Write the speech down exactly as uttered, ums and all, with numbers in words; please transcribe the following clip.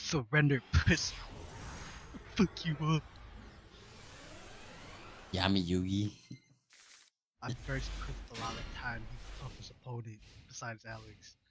Surrender, pussy. Fuck you up. Yami Yugi. I'm versed because the lot of time he's the toughest opponent besides Alex.